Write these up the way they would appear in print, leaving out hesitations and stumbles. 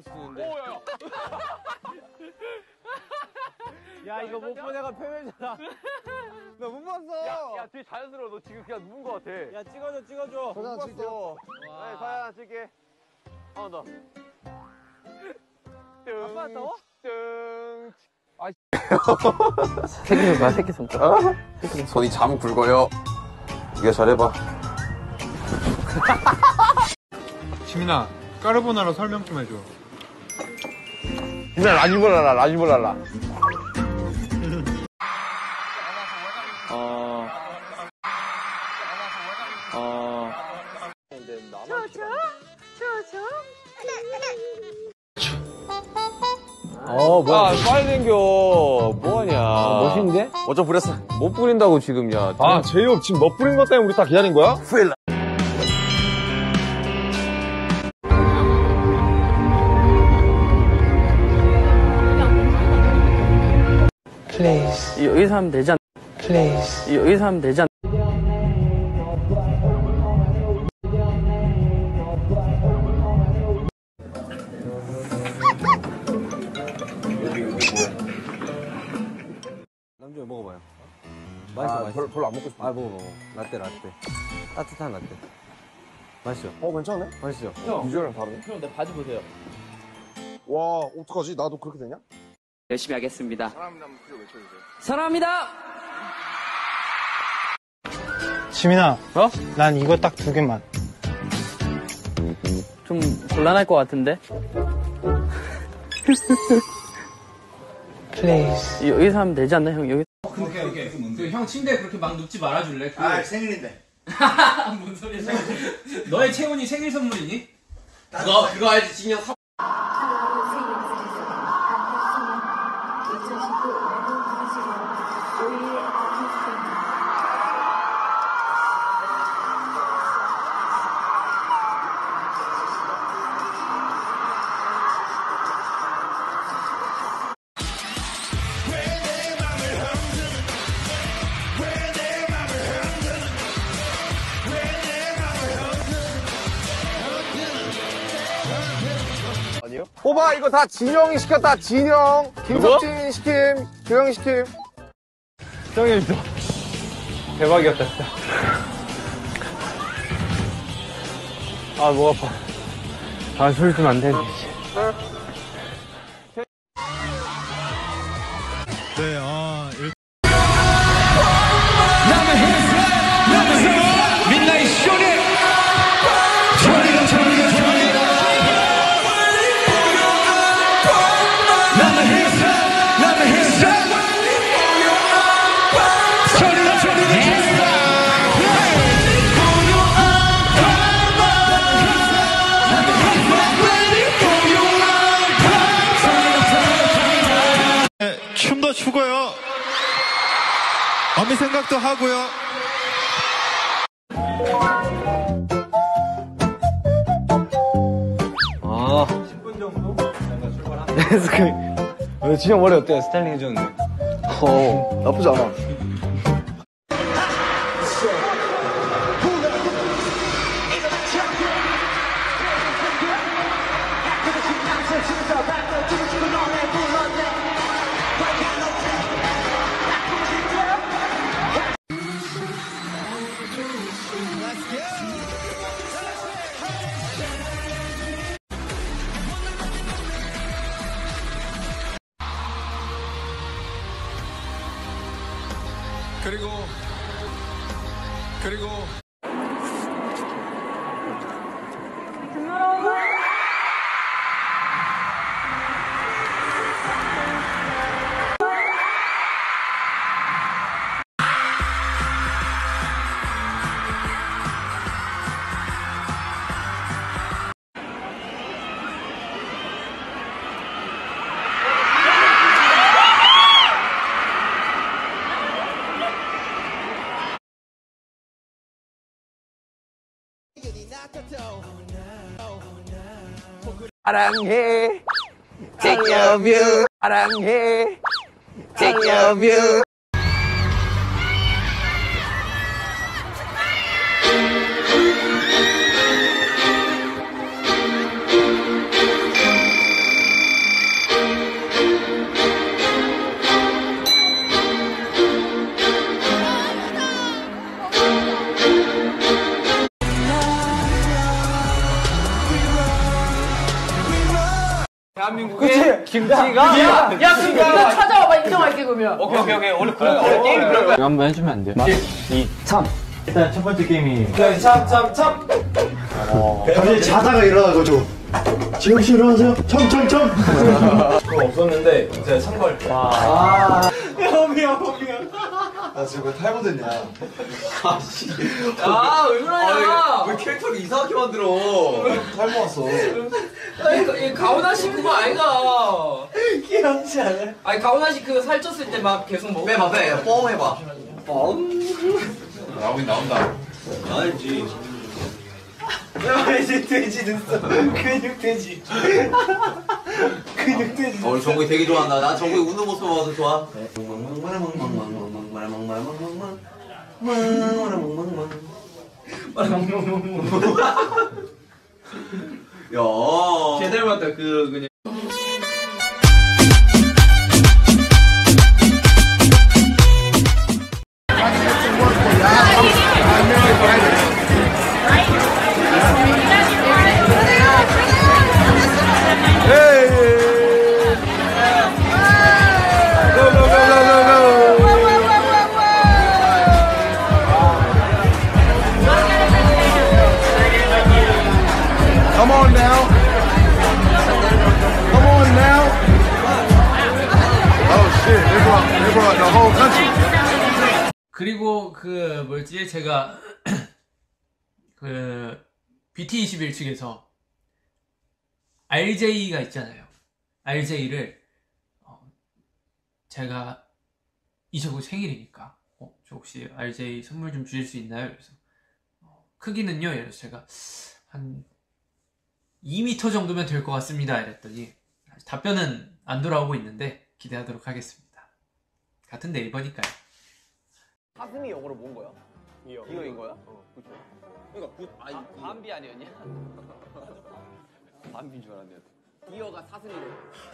수 있는데. 야 이거 못 본 애가 패배잖아. 나 못 봤어. 야 되게 자연스러워. 너 지금 그냥 누운 거 같아. 야 찍어줘. 못 봤어. 네, 사연 찍게. 한 번 더. 아빠 더워? 뜬. 새끼손가락, 새끼손가락. 손이 참 굵어요. 네가 잘해봐. 지민아, 까르보나라 설명 좀 해줘. 진짜 라지몰랄라. 뭐야. 빨리 댕겨. 뭐하냐. 멋있는데? 어쩜 부렸어? 못 부린다고 지금, 야. 제이홉 지금 너 뿌린 것 때문에 우리 다 기다린 거야? Please. 여기서 하면 되잖아. Please. 여기서 하면 되잖아. 남준이 먹어봐요. 맛있어. 별로 안 먹고 싶어. 먹어. 라떼. 따뜻한 라떼. 맛있어. 괜찮네? 맛있어. 비주얼은 다르네. 형, 내 바지 보세요. 와, 어떡하지? 나도 그렇게 되냐? 열심히 하겠습니다. 사람이나 한번 크게 외쳐주세요. 사랑합니다! 지민아, 난 이거 딱 2개만. 좀 곤란할 것 같은데? Please. 여기서 하면 되지 않나, 형? 여기. 오케이. 형 침대에 그렇게 막 눕지 말아줄래? 생일인데. 뭔 소리야, 생일. 너의 채훈이 생일 선물이니? 그거 알지, 진영. 호바 이거 다 진영이 시켰다. 진영. 김석진이 시킴. 조영이 시킴. 형님도. 대박이었다, 진짜. 목 아파. 소리 좀 안 되는데. 네, 민나잇 쇼리! 춤도 추고요. 어미 생각도 하고요. 아. 10분 정도? 출발합니다. 진영 머리 어때요? 스타일링 해줬는데. 나쁘지 않아. 그리고 사랑해. Take your view. 사랑해. Take your view. 대한민국의 김치가 야 김치가 찾아와봐 인정할게 그러면. 오케이 원래 게임이 그런 거야. 한번 해주면 안 돼? 2, 3. 일단 첫 번째 게임이 참. 갑자기 자다가 일어나가지고. 지영씨 일어나세요. 참. 그거 없었는데 제가 참고할 때. 나 지금 탈모됐냐. 왜 그러냐? 왜 캐릭터를 이상하게 만들어? 탈모 왔어. 아니, 가오나 씨 그거 아이가. 귀엽지 않아? 아니, 가오나 씨 그 살쪘을 때 막 계속 먹어. 빼봐, 뻥 해봐. 나오긴 나온다. 알지. 이제 돼지 됐어. 근육 돼지. 오늘 정국이 되게 좋아한다. 나 정국이 웃는 모습 봐도 좋아. 야, 개 닮았다. 그냥. Come on now. Oh shit, they brought the whole country. 그리고 그 뭐였지? 제가 그 BT21 측에서 RJ가 있잖아요. RJ를 제가 이저구 생일이니까 저 혹시 RJ 선물 좀 주실 수 있나요? 그래서 크기는요? 이래서 제가 한 2m 정도면 될 것 같습니다. 이랬더니 답변은 안 돌아오고 있는데 기대하도록 하겠습니다. 같은 네이버니까요. 사슴이 영어로 뭔 거야? 이어인 거야? 그쵸. 그러니까 밤비 아니었냐? 밤비인 줄 알았네. 이어가 사슴이래.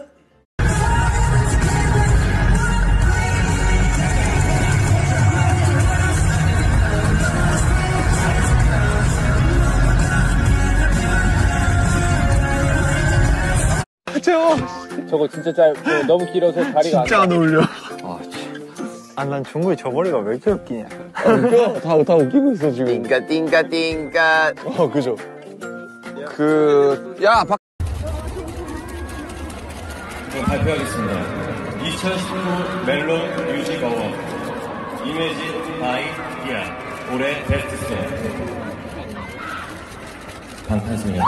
저거 진짜 너무 길어서 다리가 진짜 안 어울려. 난 종국이 저 머리가 왜 이렇게 웃기냐. 웃겨? 다 웃기고 있어 지금. 띵까. 그죠. 발표하겠습니다. 2019 멜론 뮤직 어워드 이매진 바이 기아 올해 베스트송 방탄소년.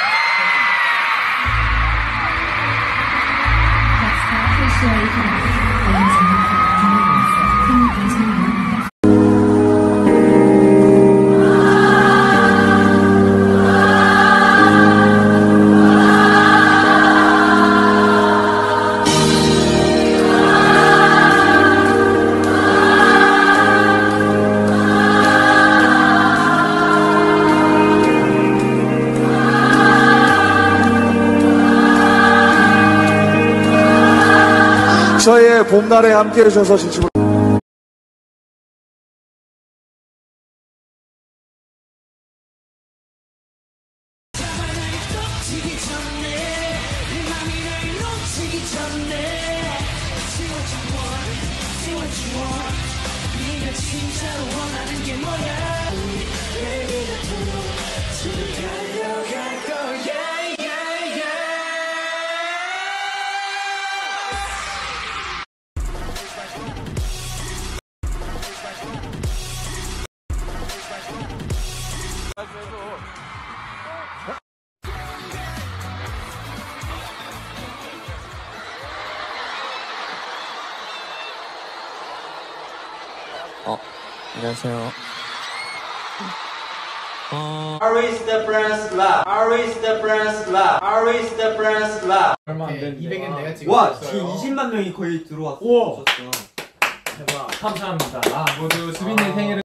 저의 봄날에 함께 해주셔서 진심으로. 안녕하세요. Always the friends love. Always the friends love. Always the friends love. 얼마 안 됐는데 200엔 내가 지금 와, 지금 20만 명이 거의 들어왔어. 우와. 대박. 감사합니다. 모두 수빈님 생일을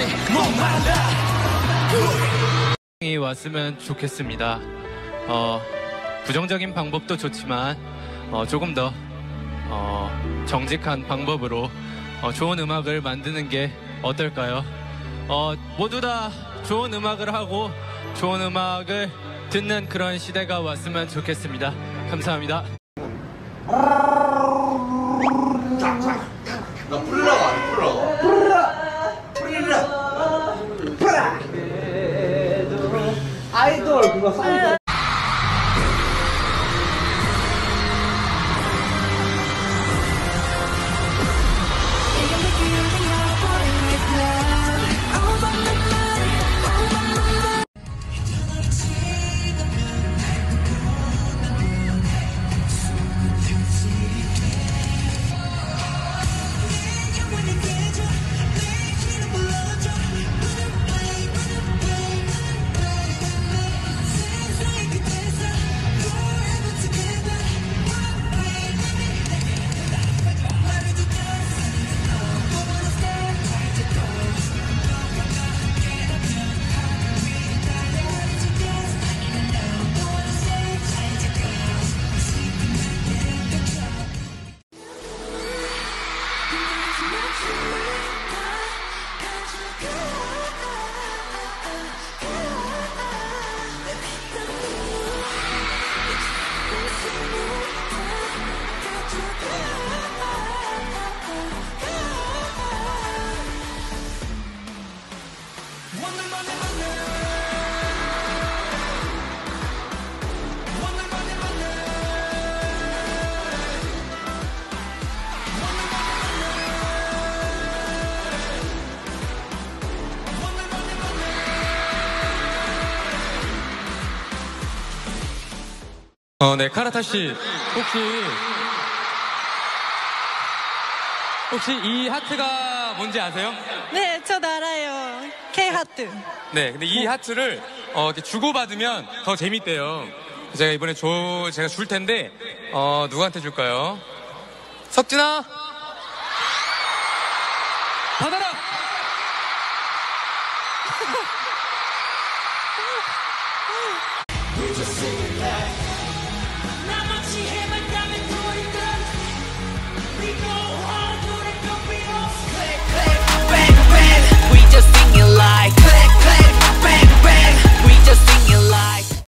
이 왔으면 좋겠습니다. 부정적인 방법도 좋지만 조금 더 정직한 방법으로 좋은 음악을 만드는 게 어떨까요? 모두 다 좋은 음악을 하고 좋은 음악을 듣는 그런 시대가 왔으면 좋겠습니다. 감사합니다. 나 풀러가 안 풀러. 아이돌 그거 상 네, 카라타 씨, 혹시 이 하트가 뭔지 아세요? 네, 저도 알아요. K-하트. 네, 근데 이 하트를 이렇게 주고받으면 더 재밌대요. 제가 이번에 제가 줄 텐데 누구한테 줄까요? 석진아, 받아라.